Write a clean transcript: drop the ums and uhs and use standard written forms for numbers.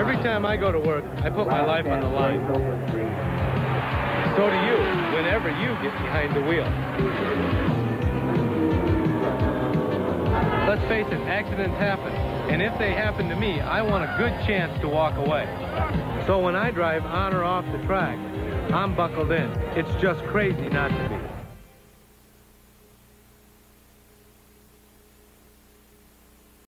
Every time I go to work, I put my life on the line. So do you, whenever you get behind the wheel. Let's face it, accidents happen. And if they happen to me, I want a good chance to walk away. So when I drive on or off the track, I'm buckled in. It's just crazy not to be.